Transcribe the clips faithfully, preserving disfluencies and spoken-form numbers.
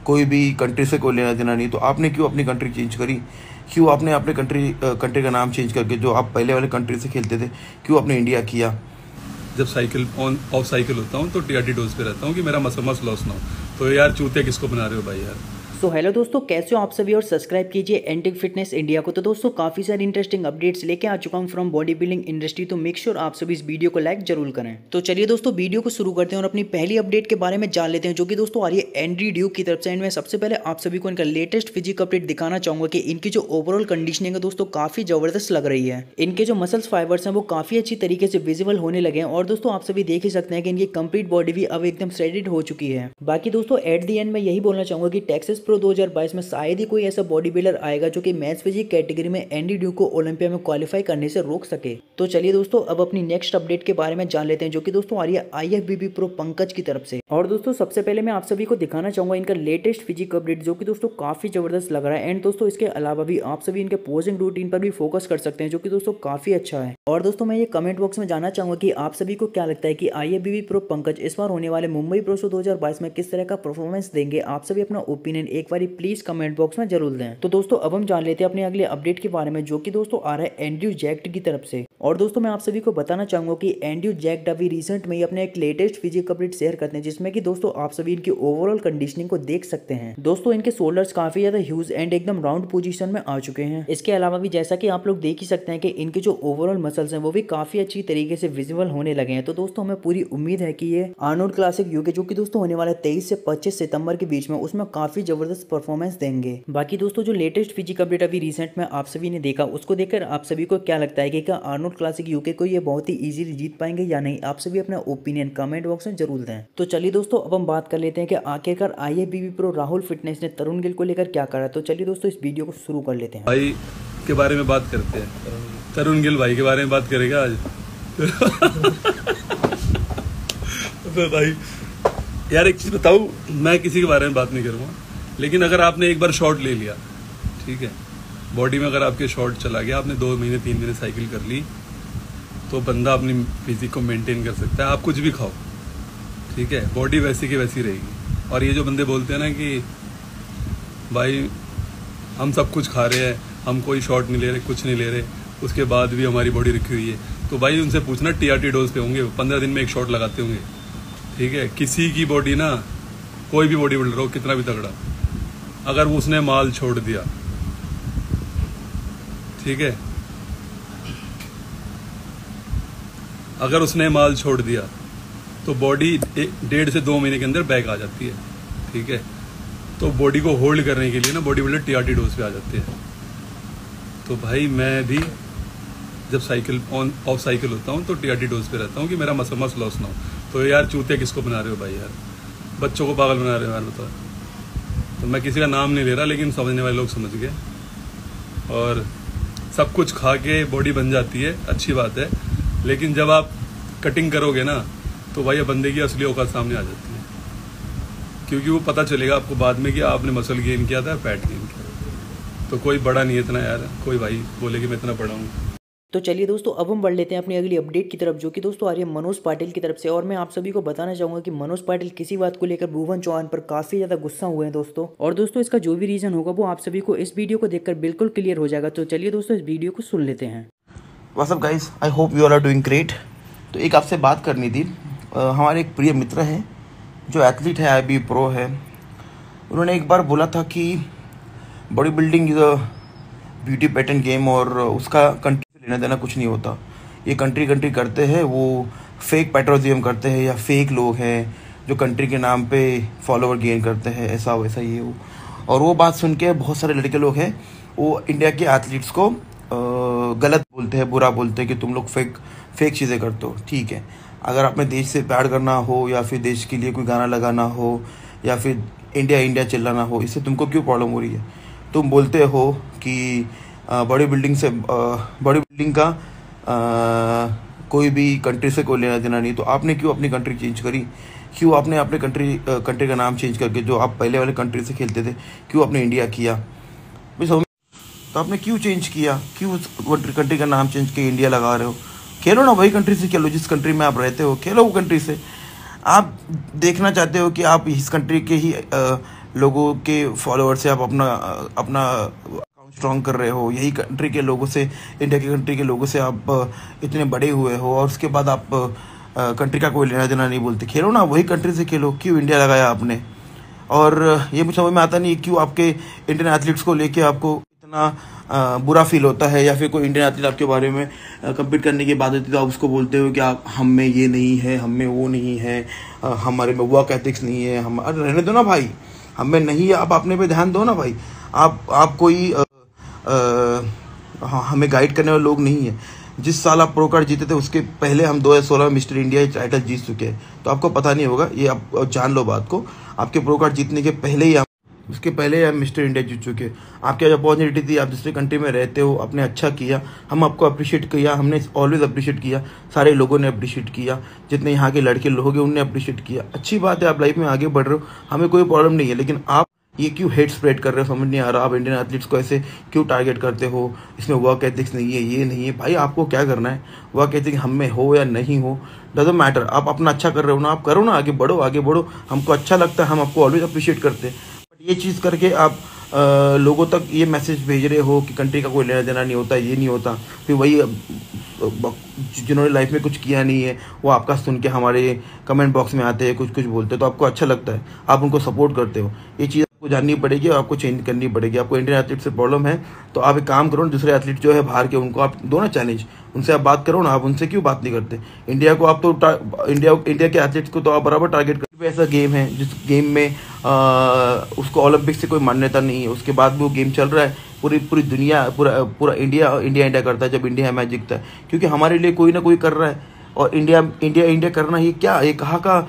कोई भी कंट्री से कोई लेना देना नहीं, तो आपने क्यों अपनी कंट्री चेंज करी? क्यों आपने अपने कंट्री कंट्री का नाम चेंज करके जो आप पहले वाले कंट्री से खेलते थे क्यों आपने इंडिया किया? जब साइकिल ऑन ऑफ साइकिल होता हूँ तो टीआरटी डोज पे रहता हूँ कि मेरा मसल मस लॉस ना हो। तो यार चूतिया किसको बना रहे हो भाई यार। सो so, हेलो दोस्तों, कैसे हो आप सभी और सब्सक्राइब कीजिए एंटिक फिटनेस इंडिया को। तो दोस्तों काफ़ी सारी इंटरेस्टिंग अपडेट्स लेके आ चुका हूँ फ्रॉम बॉडी बिल्डिंग इंडस्ट्री, तो मेक श्योर आप सभी इस वीडियो को लाइक जरूर करें। तो चलिए दोस्तों वीडियो को शुरू करते हैं और अपनी पहली अपडेट के बारे में जान लेते हैं, जो कि दोस्तों आ रही है एंड्री ड्यूक की तरफ से। एंड मैं सबसे पहले आप सभी को इनका लेटेस्ट फिजिक अपडेट दिखाना चाहूंगा कि इनकी जो ओवरऑल कंडीशनिंग है दोस्तों काफ़ी जबरदस्त लग रही है। इनके जो मसल्स फाइबर्स हैं वो काफ़ी अच्छी तरीके से विजिबल होने लगे हैं और दोस्तों आप सभी देख ही सकते हैं कि इनकी कंप्लीट बॉडी भी अब एकदम श्रेडेड हो चुकी है। बाकी दोस्तों एट दी एंड में यही बोलना चाहूंगा कि टेक्सास प्रो दो हज़ार बाईस में शायद ही कोई ऐसा बॉडी बिल्डर आएगा जो कि मैच फिजिक कैटेगरी में एंडी ड्यूक को ओलंपिया में क्वालिफाई करने से रोक सके। तो चलिए दोस्तों अब अपनी नेक्स्ट अपडेट के बारे में जान लेते हैं, जो कि दोस्तों आ रही है आईएफबीबी प्रो पंकज की तरफ से। और दोस्तों सबसे पहले मैं आप सभी को दिखाना चाहूंगा इनका लेटेस्ट फिजिक अपडेट, जो कि दोस्तों काफी जबरदस्त लग रहा है। एंड दोस्तों इसके अलावा भी आप सभी इनके पोजिंग रूटीन पर भी फोकस कर सकते हैं, जो कि दोस्तों काफी अच्छा है। और दोस्तों मैं ये कमेंट बॉक्स में जानना चाहूंगा कि आप सभी को क्या लगता है कि आईएफबीबी प्रो पंकज इस बार होने वाले मुंबई प्रो शो दो हज़ार बाईस में किस तरह का परफॉर्मेंस देंगे। आप सभी अपना ओपिनियन एक बार प्लीज कमेंट बॉक्स में जरूर दें। तो दोस्तों अब हम जान लेते हैं अपने अगले अपडेट के बारे में, जो कि दोस्तों आ रहा है एंड्रयू जैक्ट की तरफ से। और दोस्तों मैं आप सभी को बताना चाहूंगा कि एंड्रयू जैक्ट अभी रिसेंट में ही अपने एक लेटेस्ट फिजिक अपडेट शेयर करते हैं, जिसमें कि दोस्तों आप सभी इनकी ओवरऑल कंडीशनिंग को देख सकते हैं। दोस्तों इनके शोल्डर्स काफी ज्यादा ह्यूज एंड एकदम राउंड पोजीशन में आ चुके हैं। इसके अलावा भी जैसा कि आप लोग देख ही सकते हैं कि इनके जो ओवरऑल मसल्स हैं वो भी काफी अच्छी तरीके से विजिबल होने लगे हैं। तो दोस्तों हमें पूरी उम्मीद है कि ये आर्नोल्ड क्लासिक यूके जो कि दोस्तों होने वाला तेईस से पच्चीस सितंबर के बीच में उसमें काफी जबरदस्त परफॉर्मेंस देंगे। बाकी दोस्तों जो लेटेस्ट फिजिक अपडेट अभी रिसेंट में आप सभी ने देखा, उसको देखकर आप सभी को क्या लगता है कि क्या आर्नोल्ड क्लासिक यूके को ये बहुत ही इजीली जीत पाएंगे या नहीं? आप सभी अपना ओपिनियन कमेंट बॉक्स में जरूर दें। तो चलिए दोस्तों अब हम बात कर लेते हैं कि आखिरकार आईएफबीबी प्रो राहुल फिटनेस ने तरुण गिल को लेकर क्या करा। तो चलिए दोस्तों इस वीडियो को शुरू कर लेते हैं। भाई के बारे में बात करते हैं, तरुण गिल भाई के बारे में बात करेगा आज। तो भाई यार एक चीज बताऊं, मैं किसी के बारे में बात नहीं करूंगा, लेकिन अगर आपने एक बार शॉट ले लिया, ठीक है, बॉडी में अगर आपके शॉट चला गया, आपने दो महीने तीन महीने साइकिल कर ली, तो बंदा अपनी फिजिक को मेंटेन कर सकता है। आप कुछ भी खाओ, ठीक है, बॉडी वैसी की वैसी रहेगी। और ये जो बंदे बोलते हैं ना कि भाई हम सब कुछ खा रहे हैं, हम कोई शॉट नहीं ले रहे, कुछ नहीं ले रहे, उसके बाद भी हमारी बॉडी रखी हुई है, तो भाई उनसे पूछना टीआरटी डोज पे होंगे, पंद्रह दिन में एक शॉट लगाते होंगे, ठीक है। किसी की बॉडी ना, कोई भी बॉडी बिल्डर हो कितना भी तगड़ा, अगर उसने माल छोड़ दिया, ठीक है, अगर उसने माल छोड़ दिया तो बॉडी डेढ़ से दो महीने के अंदर बैक आ जाती है, ठीक है। तो बॉडी को होल्ड करने के लिए ना बॉडी बिल्डर टीआरटी डोज पे आ जाते हैं। तो भाई मैं भी जब साइकिल ऑन ऑफ साइकिल होता हूँ तो टीआरटी डोज पे रहता हूँ कि मेरा मसल मस लॉस ना हो। तो यार चूतिया किसको बना रहे हो भाई यार, बच्चों को पागल बना रहे हो यार, बताओ। तो मैं किसी का नाम नहीं ले रहा, लेकिन समझने वाले लोग समझ गए। और सब कुछ खा के बॉडी बन जाती है, अच्छी बात है, लेकिन जब आप कटिंग करोगे ना तो भाई बंदे की असली औकात सामने आ जाती है, क्योंकि वो पता चलेगा आपको बाद में कि आपने मसल गेन किया था, फैट गेन किया। तो कोई बड़ा नहीं है इतना यार, कोई भाई बोले कि मैं इतना बड़ा हूँ। तो चलिए दोस्तों अब हम बढ़ लेते हैं अपनी अगली अपडेट की तरफ, जो कि दोस्तों आ रही है मनोज पाटिल की तरफ से। और मैं आप सभी को बताना चाहूंगा कि मनोज पाटिल किसी बात को लेकर भुवन चौहान पर काफी ज्यादा गुस्सा हुए हैं दोस्तों। और दोस्तों इसका जो भी रीजन होगा वो आप सभी को इस वीडियो को देखकर बिल्कुल क्लियर हो जाएगा। तो चलिए दोस्तों इस वीडियो को सुन लेते हैं। What's up guys, I hope you all are doing great. तो एक आपसे बात करनी थी। uh, हमारे एक प्रिय मित्र हैं जो एथलीट है, आई बी प्रो है। उन्होंने एक बार बोला था कि body building is a beauty pattern game और उसका कंट्री से लेना देना कुछ नहीं होता। ये कंट्री कंट्री करते हैं, वो फेक पैट्रोजियम करते हैं या फेक लोग हैं जो कंट्री के नाम पे फॉलोवर गेन करते हैं, ऐसा वैसा ये वो। और वो बात सुन के बहुत सारे लड़के लोग हैं वो इंडिया के एथलीट्स को गलत बोलते हैं, बुरा बोलते हैं कि तुम लोग फेक फेक चीज़ें करते हो। ठीक है, अगर अपने देश से प्यार करना हो या फिर देश के लिए कोई गाना लगाना हो या फिर इंडिया इंडिया चिल्लाना हो, इससे तुमको क्यों प्रॉब्लम हो रही है? तुम बोलते हो कि बॉडी बिल्डिंग से बॉडी बिल्डिंग का आ, कोई भी कंट्री से कोई लेना देना नहीं, तो आपने क्यों अपनी कंट्री चेंज करी? क्यों आपने अपने कंट्री कंट्री का नाम चेंज करके जो आप पहले वाले कंट्री से खेलते थे क्यों आपने इंडिया किया? तो आपने क्यों चेंज किया? क्यों उस कंट्री का नाम चेंज के इंडिया लगा रहे हो? खेलो ना वही कंट्री से खेलो जिस कंट्री में आप रहते हो, खेलो वो कंट्री से। आप देखना चाहते हो कि आप इस कंट्री के ही लोगों के फॉलोअर से आप अपना अपना अकाउंट स्ट्रॉन्ग कर रहे हो, यही कंट्री के लोगों से, इंडिया की कंट्री के लोगों से आप इतने बड़े हुए हो, और उसके बाद आप कंट्री का कोई लेना देना नहीं बोलते। खेलो ना वही कंट्री से खेलो, क्यों इंडिया लगाया आपने? और ये मुझे समझ में आता नहीं क्यों आपके इंडियन एथलीट्स को लेके आपको इतना आ, बुरा फील होता है, या फिर कोई इंडियन एथलीट आपके बारे में कम्पीट करने की बात होती है तो आप उसको बोलते हो कि आप हम में ये नहीं है, हम में वो नहीं है, आ, हमारे में वर्क एथिक्स नहीं है। हम अरे रहने दो ना भाई, हम में नहीं है, आप अपने पे ध्यान दो ना भाई। आप आप कोई आ, आ, हाँ, हमें गाइड करने वाले लोग नहीं है। जिस साल आप प्रो कार्ड जीते थे उसके पहले हम दो हज़ार सोलह में मिस्टर इंडिया टाइटल जीत चुके हैं, तो आपको पता नहीं होगा, ये आप जान लो बात को। आपके प्रो कार्ड जीतने के पहले ही उसके पहले हम मिस्टर इंडिया जीत चुके हैं। आपकी जो अपॉर्चुनिटी थी, आप दूसरे कंट्री में रहते हो, आपने अच्छा किया, हम आपको अप्रिशिएट किया, हमने ऑलवेज अप्रिशिएट किया, सारे लोगों ने अप्रिशिएट किया, जितने यहाँ के लड़के लोग हैं उनने अप्रिशिएट किया। अच्छी बात है, आप लाइफ में आगे बढ़ रहे हो, हमें कोई प्रॉब्लम नहीं है, लेकिन आप ये क्यों हेट स्प्रेड कर रहे हो समझ नहीं आ रहा। आप इंडियन एथलीट्स को ऐसे क्यों टारगेट करते हो? इसमें वर्क एथिक्स नहीं है, ये नहीं है। भाई आपको क्या करना है, वर्क एथिक हम में हो या नहीं हो डजंट मैटर। आप अपना अच्छा कर रहे हो ना, आप करो ना, आगे बढ़ो, आगे बढ़ो। हमको अच्छा लगता है, हम आपको ऑलवेज अप्रिशिएट करते हैं। बट ये चीज़ करके आप आ, लोगों तक ये मैसेज भेज रहे हो कि कंट्री का कोई लेना देना नहीं होता, ये नहीं होता। फिर वही जिन्होंने लाइफ में कुछ किया नहीं है वो आपका सुन के हमारे कमेंट बॉक्स में आते हैं, कुछ कुछ बोलते हैं, तो आपको अच्छा लगता है, आप उनको सपोर्ट करते हो। ये चीज़ आपको जाननी पड़ेगी और आपको चेंज करनी पड़ेगी। आपको इंडियन एथलीट से प्रॉब्लम है तो आप एक काम करो, दूसरे एथलीट जो है बाहर के, उनको आप दो ना चैलेंज, उनसे आप बात करो ना। आप उनसे क्यों बात नहीं करते? इंडिया को आप तो इंडिया इंडिया के एथलीट्स को तो आप बराबर टारगेट करते। ऐसा गेम है जिस गेम में आ, उसको ओलंपिक से कोई मान्यता नहीं है, उसके बाद भी वो गेम चल रहा है, पूरी पूरी दुनिया, पूरा पूरा इंडिया इंडिया इंडिया करता है जब इंडिया मैच जीतता है, क्योंकि हमारे लिए कोई ना कोई कर रहा है। और इंडिया इंडिया इंडिया करना ये क्या, ये कहाँ का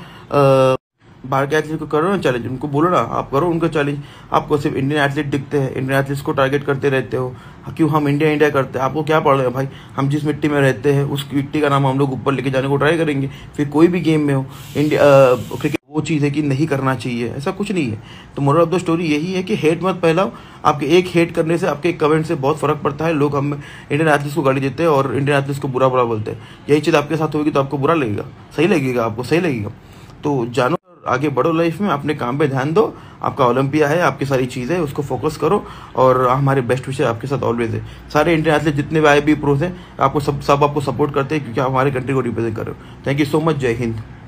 बाहर के एथलीट को करो ना चैलेंज, उनको बोलो ना, आप करो उनको चैलेंज। आपको सिर्फ इंडियन एथलीट दिखते हैं, इंडियन एथलीट्स को टारगेट करते रहते हो, क्यों हम इंडिया इंडिया करते हैं? आपको क्या पड़ रहा है भाई? हम जिस मिट्टी में रहते हैं उस मिट्टी का नाम हम लोग ऊपर लेके जाने को ट्राई करेंगे। फिर कोई भी गेम में हो, इंडिया क्रिकेट वो चीज़ है कि नहीं करना चाहिए, ऐसा कुछ नहीं है। तो मोरल ऑफ द स्टोरी यही है कि हेट मत फैलाओ। आपके एक हेट करने से, आपके एक कमेंट से बहुत फर्क पड़ता है। लोग हम इंडियन एथलीट्स को गाली देते हैं और इंडियन एथलीट्स को बुरा बुरा बोलते हैं। यही चीज़ आपके साथ होगी तो आपको बुरा लगेगा? सही लगेगा? आपको सही लगेगा? तो जानो, आगे बढ़ो लाइफ में, अपने काम पे ध्यान दो। आपका ओलंपिया है, आपकी सारी चीज़ें उसको फोकस करो, और हमारे बेस्ट विशेस आपके साथ ऑलवेज है। सारे इंडियन एथलीट जितने भी आई बी प्रोस हैं, आपको सब सब आपको सपोर्ट करते हैं, क्योंकि आप हमारे कंट्री को रिप्रेजेंट कर रहे हो। Thank you so much. जय हिंद।